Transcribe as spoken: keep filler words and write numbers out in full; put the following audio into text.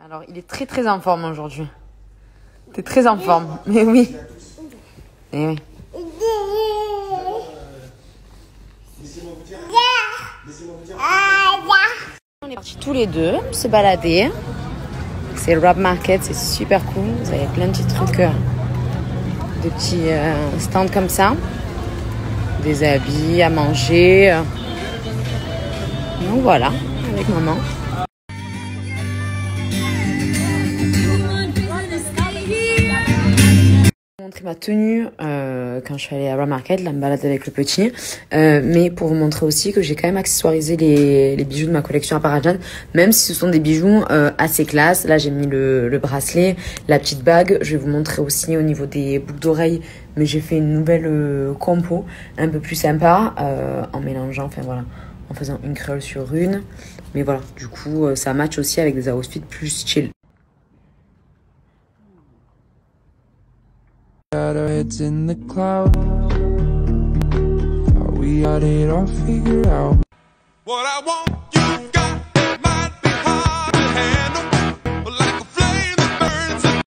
Alors, il est très très en forme aujourd'hui. T'es très en forme, mais oui. Eh oui. On est partis tous les deux se balader. C'est le Wrap Market, c'est super cool. Vous avez plein de petits trucs, euh, des petits euh, stands comme ça. Des habits, à manger. Donc voilà, avec maman. Montrer ma tenue euh, quand je suis allée à Wrap Market, la balade avec le petit, euh, mais pour vous montrer aussi que j'ai quand même accessoirisé les, les bijoux de ma collection à Parajan, même si ce sont des bijoux euh, assez classe. Là j'ai mis le, le bracelet, la petite bague. Je vais vous montrer aussi au niveau des boucles d'oreilles, mais j'ai fait une nouvelle euh, compo un peu plus sympa euh, en mélangeant, enfin voilà, en faisant une créole sur une. Mais voilà, du coup euh, ça match aussi avec des outfits plus chill. Got our heads in the cloud. Thought we had it all figured out. What I want, you got.